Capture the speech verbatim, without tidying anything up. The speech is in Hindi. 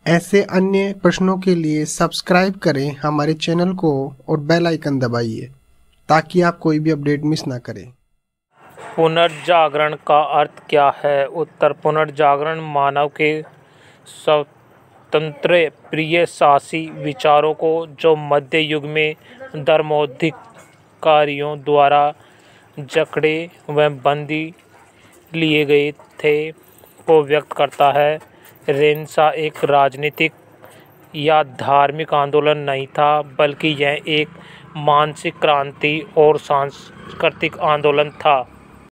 ऐसे अन्य प्रश्नों के लिए सब्सक्राइब करें हमारे चैनल को और बेल आइकन दबाइए ताकि आप कोई भी अपडेट मिस ना करें। पुनर्जागरण का अर्थ क्या है? उत्तर: पुनर्जागरण मानव के स्वतंत्र प्रिय शासी विचारों को, जो मध्य युग में धर्माधिकारियों द्वारा जकड़े व बंदी लिए गए थे, को व्यक्त करता है। रेनेसां एक राजनीतिक या धार्मिक आंदोलन नहीं था, बल्कि यह एक मानसिक क्रांति और सांस्कृतिक आंदोलन था।